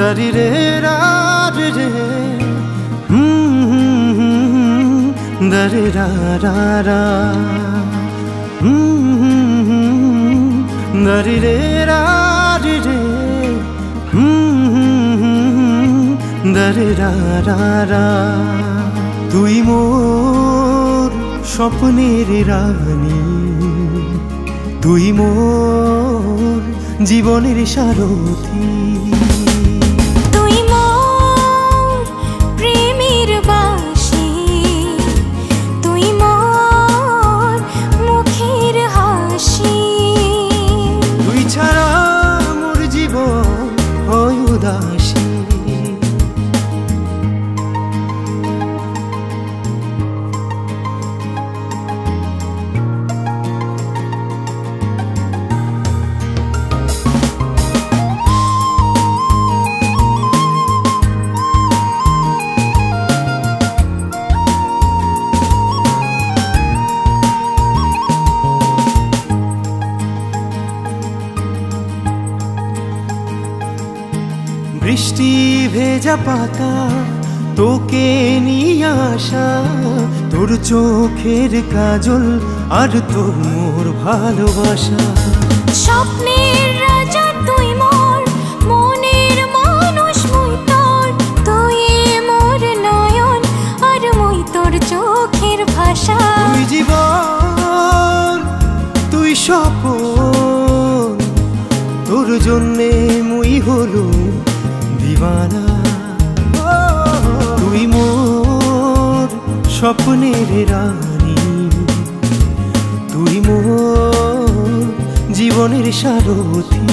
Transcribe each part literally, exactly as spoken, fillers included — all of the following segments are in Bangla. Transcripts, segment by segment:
দারি রে রারি রে দারি রা রা রা দারি রে রারি রে দারি রা রা রা। তুই মোর স্বপ্নের রানী, তুই মোর জীবনের সারথী, তুই মোর প্রেমের বাঁশি, তুই মোর মুখের হাসি। তুই ছাড়া মোর জীবন হয় উদাসী। বৃষ্টি ভেজা পাতা তোকে নিয়ে আসা, তোর চোখের কাজল আর তোর মোর ভালোবাসা। স্বপ্নের রাজা তুই মোর, মনের মানুষ মুই তোর, তুই মোর নয়ন আর মুই তোর চোখের ভাষা। তুই জীবন তুই স্বপন, তোর জন্যে মুই হলো দিওয়ানা। তুই মোর স্বপ্নের রানী, তুই মোর জীবনের সারথী।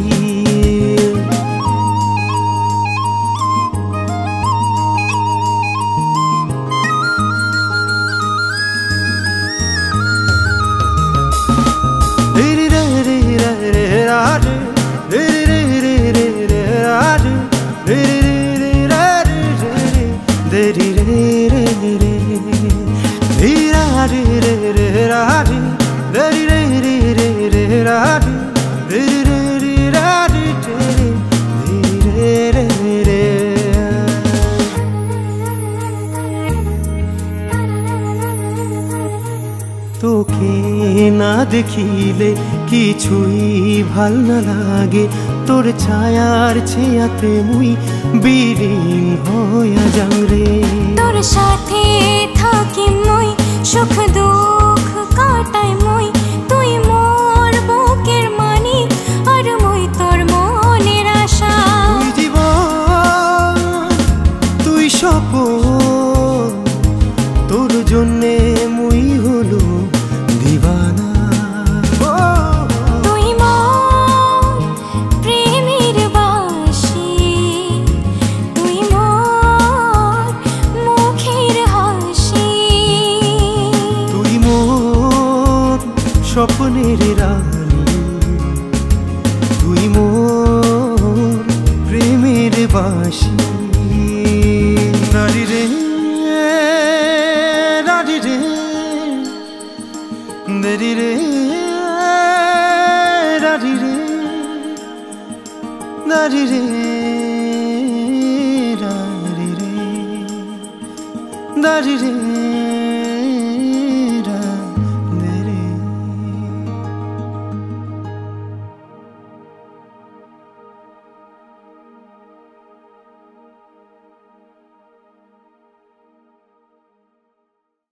তোকে না দেখিলে কিছুই ভাল না লাগে, তোর ছায়ার ছেয়াতে মুই বিলীন হইয়া যাং রে। তোর সাথে থাকি মুই, সুখ দুঃখ কাটাই মুই, তুই মোর বুকের মানিক আর মুই তোর মনের আশা। তুই জীবন তুই স্বপন, তোর জন্যে মুই হলো দিওয়ানা। তুই মোর প্রেমের বাঁশি, তুই মোর মুখের হাসি। তুই মোর স্বপ্নের রানী, তুই মোর প্রেমের বাঁশি। দারি রে দারি রে দারি রে দারি রে দারি রে দারি রে দারি রে।